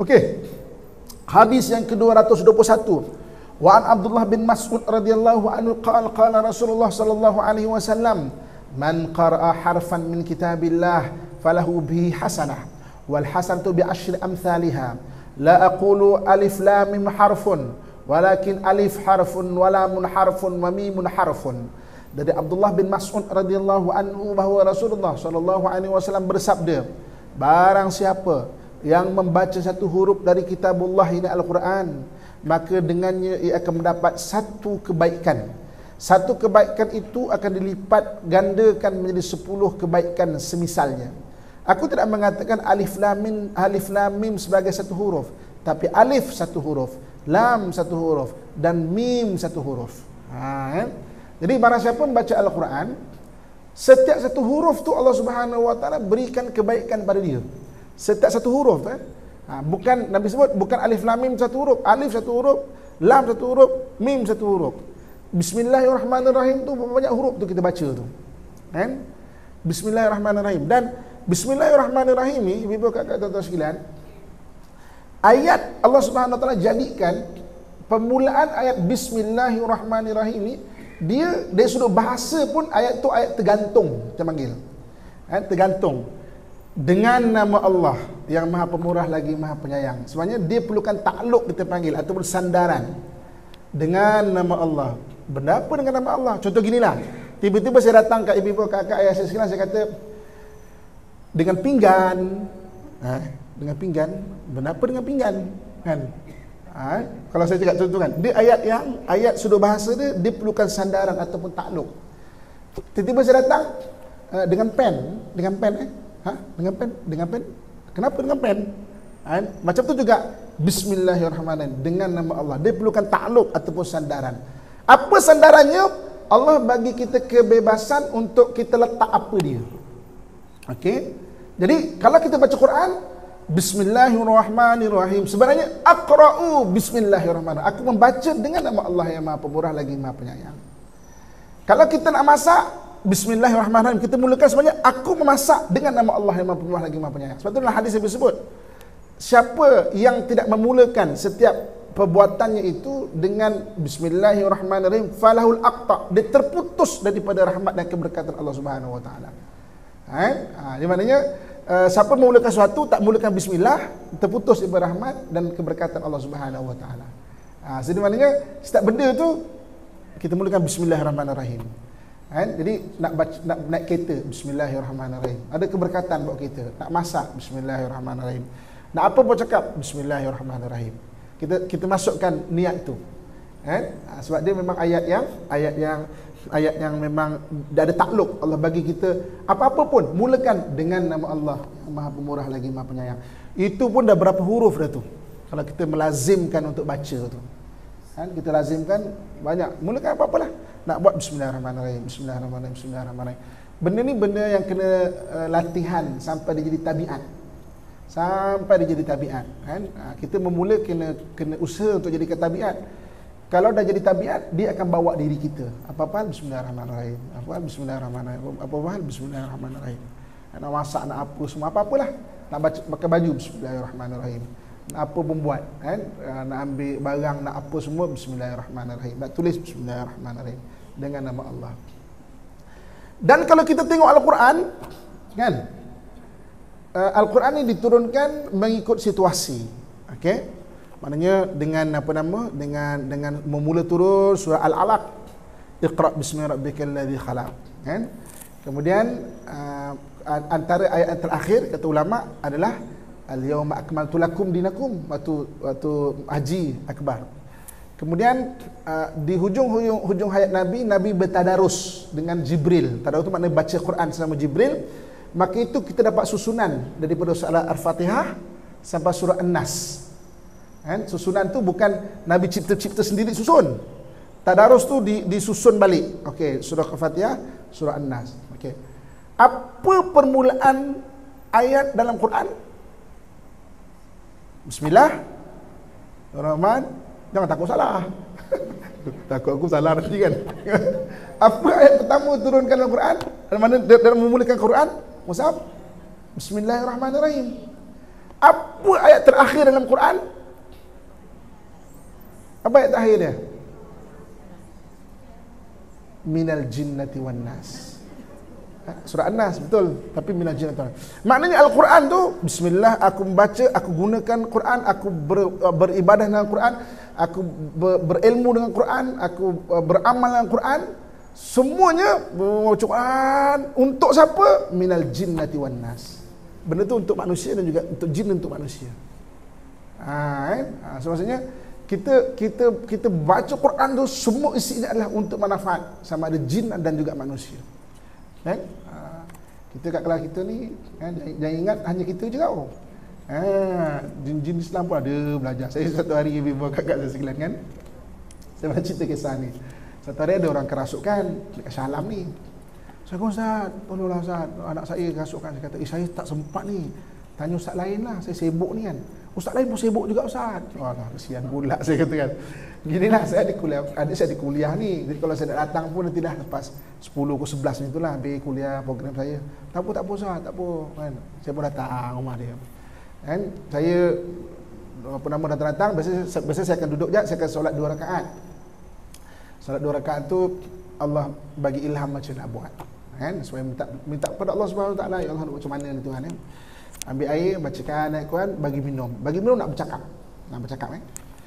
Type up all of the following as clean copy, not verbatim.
Okey. Hadis yang ke-221. Wa an Abdullah bin Mas'ud radhiyallahu anhu qala Rasulullah sallallahu alaihi wasallam, man qara'a harfan min kitabillah falahu bihi hasanah wal hasanatu bi asyri amsalha. La aqulu alif lam mim harfun walakin alif harfun wa lamun harfun wa mimun harfun. Dari Abdullah bin Mas'ud radhiyallahu anhu bahawa Rasulullah sallallahu alaihi wasallam bersabda, barang siapa yang membaca satu huruf dari kitabullah ini Al-Quran, maka dengannya ia akan mendapat satu kebaikan. Satu kebaikan itu akan dilipat gandakan menjadi 10 kebaikan semisalnya. Aku tidak mengatakan alif lam mim sebagai satu huruf, tapi alif satu huruf, lam satu huruf, dan mim satu huruf. Jadi barang siapa membaca Al-Quran, setiap satu huruf tu Allah Subhanahu Wa Taala berikan kebaikan pada dia. Setiap satu huruf bukan Nabi sebut bukan alif lam mim satu huruf, alif satu huruf, lam satu huruf, mim satu huruf. Bismillahirrahmanirrahim tu banyak huruf tu kita baca tu. Kan? Bismillahirrahmanirrahim. Dan Bismillahirrahmanirrahim ni ibu kakak tuan-tuan sekalian, ayat Allah Subhanahu Wa Taala jadikan permulaan ayat Bismillahirrahmanirrahim ni dia dari sudut bahasa pun ayat tu ayat tergantung, kita panggil. Tergantung. Dengan nama Allah yang Maha Pemurah lagi Maha Penyayang. Sebenarnya dia perlukan takluk, kita panggil, ataupun sandaran. Dengan nama Allah. Benda apa dengan nama Allah? Contoh ginilah. Tiba-tiba saya datang kat ibu kakak ayah saya sekalian, saya kata dengan pinggan. Dengan pinggan. Benda apa dengan pinggan? Kan? Kalau saya cakap contoh kan, dia ayat sudut bahasa dia perlukan sandaran ataupun takluk. Tiba-tiba saya datang dengan pen. Dengan pen. Kenapa dengan pen? Macam tu juga Bismillahirrahmanirrahim, dengan nama Allah. Dia perlukan takluk ataupun sandaran. Apa sandarannya? Allah bagi kita kebebasan untuk kita letak apa dia. Okey. Jadi kalau kita baca Quran, Bismillahirrahmanirrahim, sebenarnya aqra'u Bismillahirrahmanirrahim, aku membaca dengan nama Allah yang Maha Pemurah lagi Maha Penyayang. Kalau kita nak masak, Bismillahirrahmanirrahim, kita mulakan sebenarnya aku memasak dengan nama Allah yang Maha Pemurah lagi Maha Penyayang. Sebab itulah hadis yang disebut, siapa yang tidak memulakan setiap perbuatannya itu dengan Bismillahirrahmanirrahim, falahul aqta, dia terputus daripada rahmat dan keberkatan Allah Subhanahu Wa Taala. Di maknanya siapa memulakan sesuatu tak mulakan bismillah, terputus daripada rahmat dan keberkatan Allah Subhanahu Wa Taala. Jadi maknanya setiap benda tu kita mulakan Bismillahirrahmanirrahim. Jadi nak naik kereta, Bismillahirrahmanirrahim, ada keberkatan buat kita. Nak masak, Bismillahirrahmanirrahim. Nak apa pun cakap, Bismillahirrahmanirrahim. Kita masukkan niat tu. Sebab dia memang ayat yang memang ada takluk. Allah bagi kita apa-apa pun mulakan dengan nama Allah Maha Pemurah lagi Maha Penyayang. Itu pun dah berapa huruf dah tu, kalau kita melazimkan untuk baca tu. Kita lazimkan banyak, mulakan apa-apalah. Nak buat Bismillahirrahmanirrahim, Bismillahirrahmanirrahim, Bismillahirrahmanirrahim. Benda ni benda yang kena latihan sampai dia jadi tabiat. Sampai dia jadi tabiat. Kita memula kena usaha untuk jadikan tabiat. Kalau dah jadi tabiat, dia akan bawa diri kita. Apa-apa Bismillahirrahmanirrahim, apa-apa Bismillahirrahmanirrahim, apa-apa Bismillahirrahmanirrahim. Nak masak, nak apa semua, apa-apalah. Nak pakai baju, Bismillahirrahmanirrahim. Nak apa pun buat, nak ambil barang, nak apa semua, Bismillahirrahmanirrahim. Nak tulis, Bismillahirrahmanirrahim, dengan nama Allah. Dan kalau kita tengok Al-Quran, kan, Al-Quran ini diturunkan mengikut situasi. Okey, maknanya dengan dengan memula turun surah Al-Alaq, Iqra bismi rabbikal ladzi khalaq, kan. Kemudian antara ayat yang terakhir kata ulama adalah al-yauma akmaltu lakum dinakum, waktu haji akbar. Kemudian di hujung hayat Nabi bertadarus dengan Jibril. Tadarus itu maknanya baca Quran selama Jibril. Maka itu kita dapat susunan daripada surah Al-Fatihah sampai surah An-Nas. Susunan tu bukan Nabi cipta sendiri susun. Tadarus tu disusun balik. Okey, surah Al-Fatihah, surah An-Nas. Okey. Apa permulaan ayat dalam Quran? Bismillahirrahmanirrahim. Jangan takut salah. Takut aku salah nanti kan. Apa ayat pertama turunkan dalam Quran? Dalam memulakan Quran? Musab, Bismillahirrahmanirrahim. Apa ayat terakhir dalam Quran? Apa ayat terakhir dia? Minal jinnati wan nas. Surah An-Nas, betul. Tapi minal jinnati wan nas. Maknanya Al-Quran tu, bismillah, aku membaca, aku gunakan Quran, aku beribadah dengan Quran, aku berilmu dengan Quran, aku beramal dengan Quran. Semuanya membaca Quran untuk siapa? Minal jinnati wan nas. Benda tu untuk manusia dan juga untuk jin dan untuk manusia. So maksudnya kita baca Quran tu semua isinya adalah untuk manfaat sama ada jin dan juga manusia. Kan? Kita kat kelas kita ni jangan ingat hanya kita je tau. Jin-jin Islam pun ada belajar. Saya satu hari bawa kakak saya sekalian kan. Saya nak cerita kisah ni. Satu hari ada orang kerasukan dekat Shah Alam ni. Saya kata, Ustaz, tolonglah Ustaz, anak saya kerasukan. Saya kata, saya tak sempat ni. Tanya Ustaz lain lah, saya sibuk ni kan. Ustaz lain pun sibuk juga Ustaz. Wah, kesian pula saya kata kan. Ginilah, saya ada kuliah, saya ada kuliah ni. Jadi kalau saya nak datang pun nantilah lepas 10 ke 11 ni itulah habis kuliah program saya. Tak apa Ustaz, tak apa kan. Saya pun datang rumah dia. Kan? Saya apa nama datang-datang, biasa saya akan duduk je, saya akan solat 2 rakaat. Solat 2 rakaat tu Allah bagi ilham macam nak buat. Kan? Supaya minta kepada Allah Subhanahu Wa Taala, ya Allah, macam mana ni Tuhan kan. Ambil air, bacakan ayat Quran, bagi minum. Bagi minum nak bercakap. Nak bercakap kan.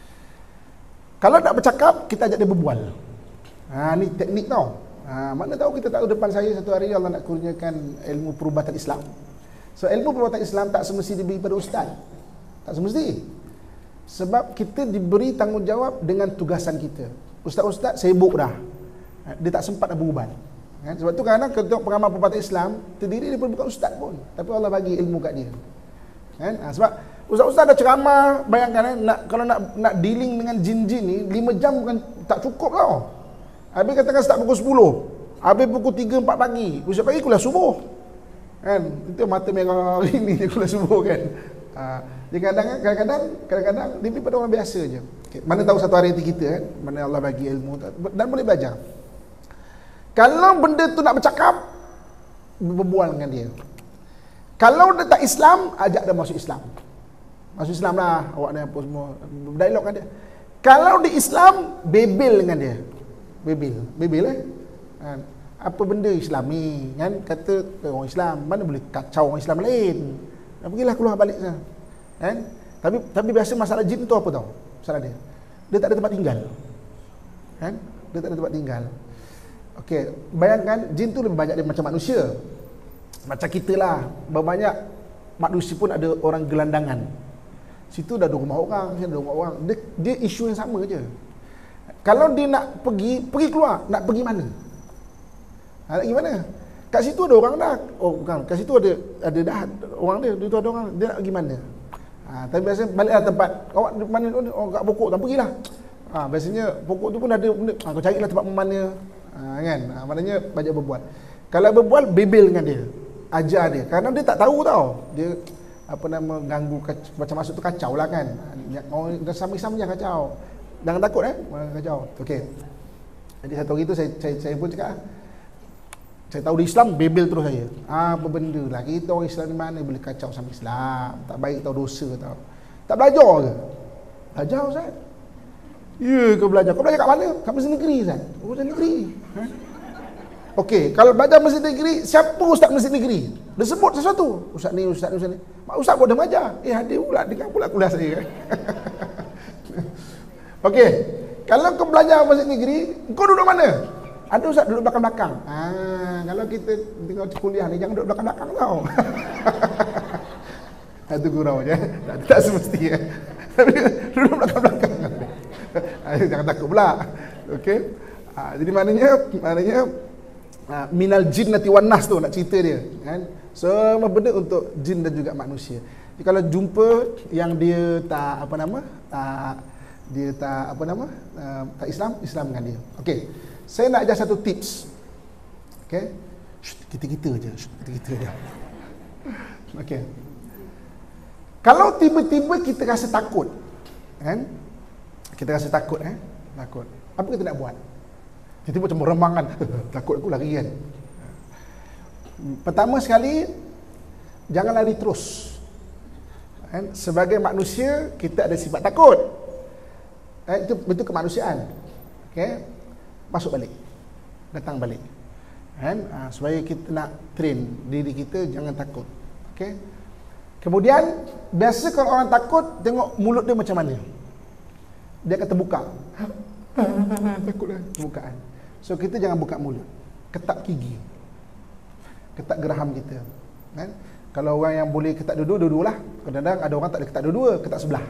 Kalau nak bercakap, kita ajak dia berbual. Ni teknik tau. Mana tahu kita tahu depan saya satu hari Allah nak kurniakan ilmu perubatan Islam. So ilmu perubatan Islam tak semesti diberi pada ustaz. Tak semesti. Sebab kita diberi tanggungjawab dengan tugasan kita. Ustaz-ustaz sibuk dah. Dia tak sempat nak berubat. Kan? Sebab tu kadang-kadang kita tengok pengamal perubatan Islam, terdiri dia pun bukan ustaz pun, tapi Allah bagi ilmu kat dia. Kan? Sebab ustaz-ustaz dah ceramah, bayangkan kalau nak dealing dengan jin-jin ni 5 jam bukan tak cukup tau. Habis katakan start pukul 10, habis pukul 3-4 pagi, usah pagi kuliah subuh. Kan? Itu mata merah ini dia kuliah subuh kan. Jadi kadang-kadang lebih pada orang biasa je. Okay. Mana tahu satu hari nanti kita kan, mana Allah bagi ilmu dan boleh belajar. Kalau benda tu nak bercakap, berbual dengan dia. Kalau dia tak Islam, ajak dia masuk Islam. Masuk Islam lah, awak ni apa semua, berdialog dengan dia. Kalau di Islam, bebel dengan dia. Bebel kan? Apa benda Islam ni kan? Kata orang Islam, mana boleh kacau orang Islam lain. Pergilah keluar balik sana. Kan? Tapi biasa masalah jin tu apa tau? Masalah dia tak ada tempat tinggal. Kan? Dia tak ada tempat tinggal. Okey, bayangkan jin tu lebih banyak dia macam manusia. Macam kita lah, berbanyak manusia pun ada orang gelandangan. Situ dah ada rumah orang, sini ada rumah orang. Dia isu yang sama je. Kalau dia nak pergi keluar, nak pergi mana? Nak pergi mana? Kat situ ada orang dah. Oh bukan, kat situ ada dah orang dia tu ada orang. Dia nak pergi mana? Tapi biasanya baliklah tempat. Awak di mana? Oh kat pokok, tak pergilah. Biasanya pokok tu pun ada benda. Kau carilah tempat mana. Kan? Maknanya banyak berbual. Kalau berbual, bebel dengan dia. Ajar dia. Kerana dia tak tahu tau. Dia ganggu, macam masuk tu kacau lah kan. Orang sama-sama jangan kacau. Jangan takut kacau. Okey. Jadi satu hari tu saya pun cakap, saya tahu di Islam, bebel terus saya. Apa benda lah, kita orang Islam di mana boleh kacau sama Islam. Tak baik tahu dosa tau. Tak belajar ke? Belajar Ustaz. Ya, kau belajar. Kau belajar kat mana? Kat Masjid Negeri Ustaz. Oh, Masjid Negeri. Okey, kalau belajar Masjid Negeri, siapa Ustaz Masjid Negeri? Dia sebut sesuatu. Ustaz ni. Ustaz pun dah mengajar. Hadir pula, dengar pula kuliah saya. Okey, kalau kau belajar Masjid Negeri, kau duduk mana? Ada Ustaz duduk belakang-belakang. Kalau kita tengok kuliah ni, jangan duduk belakang-belakang tau. Itu gurau je. Tak semestinya. Tapi duduk belakang-belakang. Jangan takut pula. Okey. Jadi maknanya minal jinnati wan nas tu nak cerita dia kan. Semua benda untuk jin dan juga manusia. Jadi kalau jumpa yang dia tak tak Islam dengan dia. Okey. Saya nak ajar satu tips. Okey. Kita je. Okey. Kalau tiba-tiba kita rasa takut, kan? Kita rasa takut, takut. Apa kita nak buat? Tiba-tiba macam meremangan, takut aku lari kan. Pertama sekali, jangan lari terus. Sebagai manusia kita ada sifat takut. Itu kemanusiaan. Okey. Masuk balik. Datang balik. Supaya kita nak train diri kita jangan takut. Okey. Kemudian biasa kalau orang takut, tengok mulut dia macam mana. Dia akan terbuka. Takutlah bukaan. So kita jangan buka mulut. Ketak gigi. Ketak geraham kita. Kalau orang yang boleh ketak dua-dua lah. Kadang-kadang ada orang tak boleh ketak dua-dua, ketak sebelah.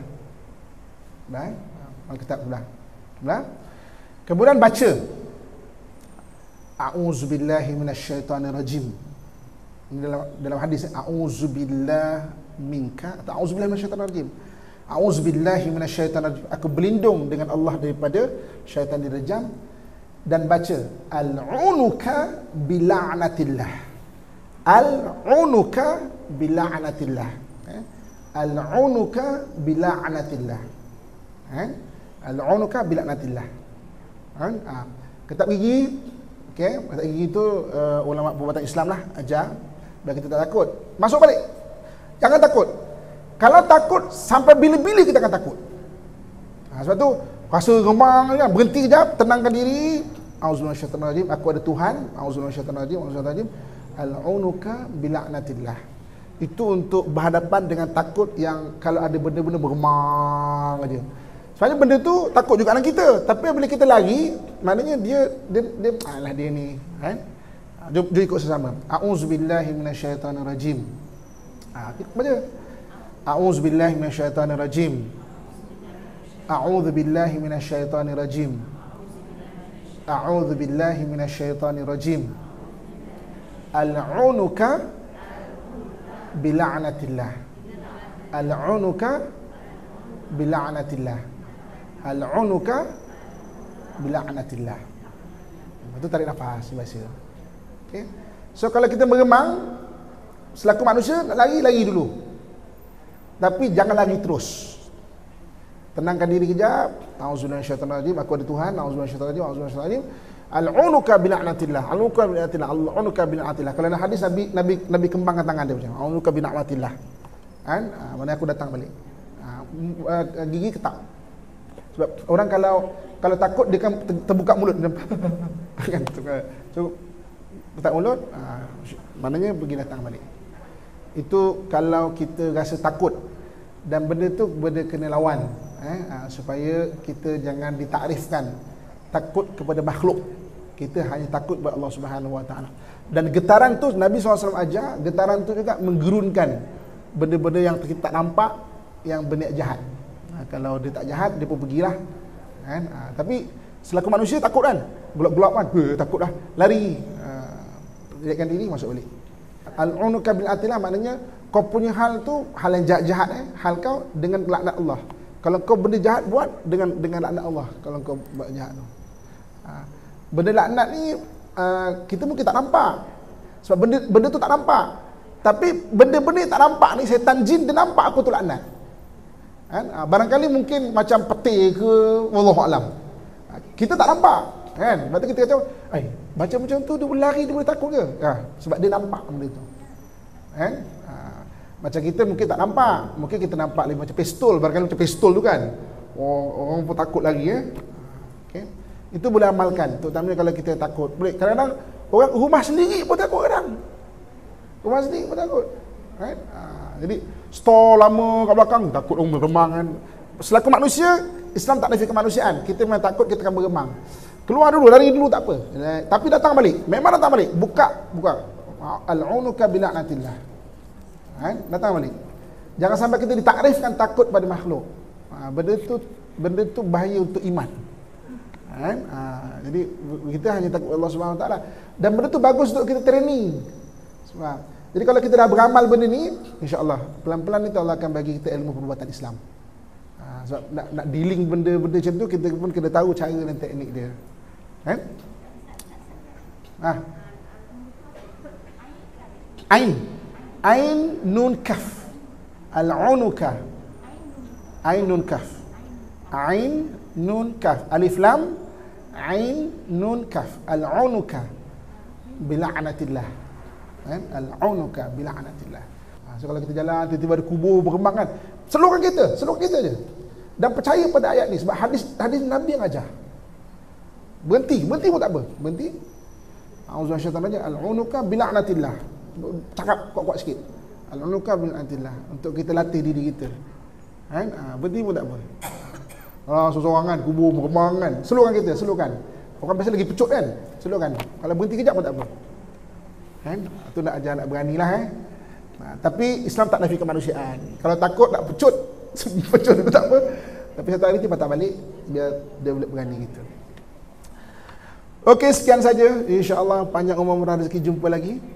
Ketak sebelah. Kemudian baca. A'udzubillahi minasyaitonirrajim. Dalam hadis a'udzubillah minka atau a'udzubillahi minasyaitonirrajim. A'udzubillahi minasyaitonirrajim. Aku berlindung dengan Allah daripada syaitan dirajam. Dan baca al-unuka bila'natillah. Al-unuka bila'natillah. Al-unuka bila'natillah. Al-unuka bila'natillah. Ketak gigi. Okey, ketak gigi tu ulama perubatan Islam lah ajar biar kita tak takut. Masuk balik. Jangan takut. Kalau takut sampai bila-bila kita akan takut. Sebab tu rasa remang kan, berhenti kejap, tenangkan diri. Auzubillahi minasyaitonirrajim, aku ada Tuhan. Auzubillahi minasyaitonirrajim. Al-unuka bila'natillah. Itu untuk berhadapan dengan takut yang kalau ada benda-benda bergemang aja. Sebenarnya benda tu takut juga dengan kita, tapi bila kita lari, maknanya dia alah dia ni, kan? Jom ikut sesama. A'udzubillahi minasyaitonirrajim. Baca. A'udzubillahi minasyaitonirrajim. A'udzubillahi minasyaitonirrajim. A'udzubillahi minasyaitonirrajim. Al-unuka bila'natillah. Al-unuka bila'natillah. Al-unuka bila'natillah. Itu tarik nafas biasa. Okey. So kalau kita meremang selaku manusia, nak lari dulu. Tapi jangan lari terus. Tenangkan diri kejap. Auzubillahi minasyaitonirrajim. Aku ada Tuhan. Auzubillahi minasyaitonirrajim. Auzubillahi minasyaitonirrajim. Al-unuka bila'natillah. Al-unuka bila'natillah. Al-unuka bila'natillah. Kalau dalam hadis Nabi kembangkan tangan dia macam al-unuka bila'natillah. Kan? Mana aku datang balik. Gigi ketak. Sebab orang kalau takut dia kan terbuka mulut dia. Kan? So ketak mulut, maknanya pergi datang balik. Itu kalau kita rasa takut. Dan benda tu benda kena lawan. Supaya kita jangan ditakrifkan takut kepada makhluk. Kita hanya takut kepada Allah Subhanahu Wa Taala. Dan getaran tu Nabi SAW ajar, getaran tu juga menggerunkan benda-benda yang kita tak nampak, yang berniat jahat. Kalau dia tak jahat, dia pun pergilah, kan? Tapi selaku manusia takut kan, gelap-gelap kan, takut dah, lari, relaxkan diri, masuk balik. Al-unuka bil atilah maknanya kau punya hal tu hal yang jahat-jahat, hal kau dengan laknat Allah. Kalau kau benda jahat buat dengan laknat Allah. Kalau kau buat jahat tu, benda laknat ni kita mungkin tak nampak, sebab benda tu tak nampak. Tapi benda-benda tak nampak ni, setan jin dia nampak aku tu laknat. Kan? Barangkali mungkin macam peti ke, wallahu alam. Kita tak nampak, kan? Lepas tu kita kata, baca macam tu dia boleh lari, dia boleh takut ke? Sebab dia nampak benda tu. Kan? Macam kita mungkin tak nampak, mungkin kita nampak macam pistol, barangkali macam pistol tu kan. Orang pun takut lagi, okay? Itu boleh amalkan, terutamanya kalau kita takut. Boleh, kadang-kadang orang rumah sendiri pun takut kadang. Rumah sendiri pun takut. Right? Jadi store lama kat belakang takut orang meremang kan. Selaku manusia, Islam tak nafikan kemanusiaan. Kita memang takut, kita akan beremang. Keluar dulu, lari dulu tak apa. Tapi datang balik. Memang datang balik. Buka. Al-unuka bila'natillah. Datang balik. Jangan sampai kita ditakrifkan takut pada makhluk. Benda tu bahaya untuk iman. Jadi kita hanya takut Allah Subhanahu Wa Taala. Dan benda tu bagus untuk kita training. Sebab jadi kalau kita dah beramal benda ni, insya-Allah pelan-pelan ni Allah akan bagi kita ilmu perubatan Islam. Sebab nak dealing benda-benda macam tu, kita pun kena tahu cara dan teknik dia. Ain nun kaf. Al-unuka. Ain nun kaf. Ain nun kaf. Alif lam ain nun kaf. Al-unuka bila'natillah. Al-unuka bila'natillah. So kalau kita jalan tiba-tiba ada kubur berkembang kan, Seluruh kita je. Dan percaya pada ayat ni sebab hadis Nabi yang ajar. Berhenti pun tak apa. Berhenti. Auzubillahi minasyaitanir rajim. Al-unuka bila'natillah. Cakap kuat-kuat sikit. Al-unuka bila'natillah, untuk kita latih diri kita. Kan? Berhenti pun tak apa. Seorang-seorangan kubur meremang kan. Seluruhkan. Orang biasa lagi pecut kan. Seluruhkan. Kalau berhenti kejap pun tak apa. Kan? Itu nak ajar, nak beranilah tapi Islam tak nafikan kemanusiaan. Kalau takut nak pecut itu tak apa. Tapi satu hari kita patah balik, biar dia boleh berani gitu. Okey, sekian saja. InsyaAllah panjang umur murah rezeki, jumpa lagi.